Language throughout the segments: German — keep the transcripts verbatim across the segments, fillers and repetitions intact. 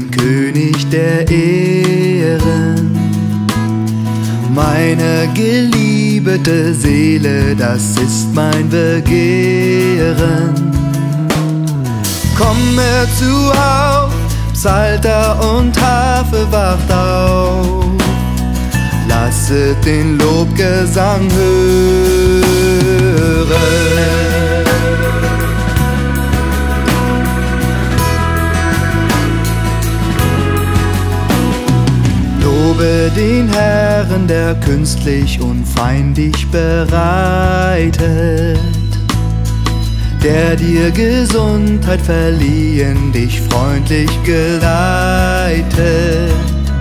König der Ehren. Meine geliebte Seele, das ist mein Begehren. Komme zu auf, Psalter und Harfe wacht auf, lasset den Lobgesang hören. Lobe den Herrn, der künstlich und fein dich bereitet, der dir Gesundheit verliehen, dich freundlich geleitet.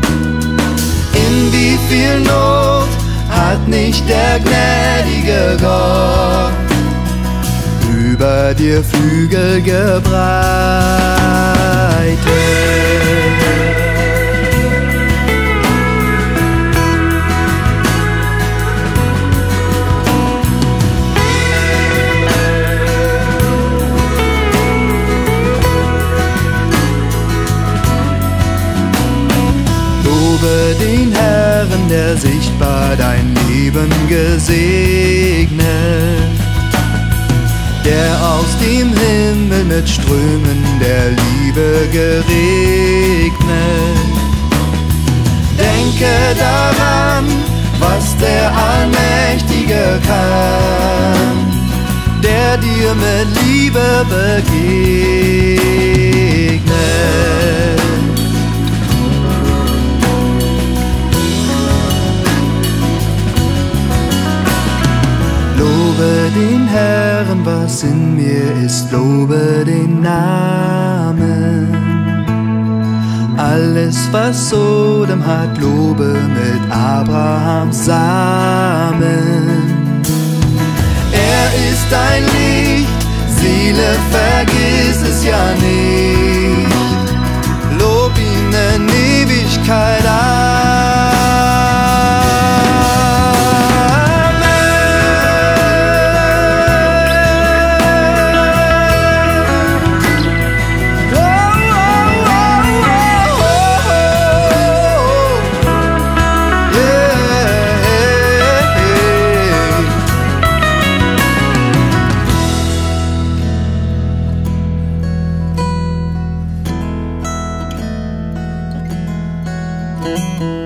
In wie viel Not hat nicht der gnädige Gott über dir Flügel gebreitet. Lobe den Herrn, der sichtbar dein Leben gesegnet, der aus dem Himmel mit Strömen der Liebe geregnet. Denke daran, was der Allmächtige kann, der dir mit Liebe begegnet. Lobe den Herrn, was in mir ist, lobe den Namen. Alles, was Sodom hat, lobe mit Abrahams Samen. Er ist dein Licht, Seele, vergiss es ja nicht. Lob ihn in Ewigkeit an. Thank you.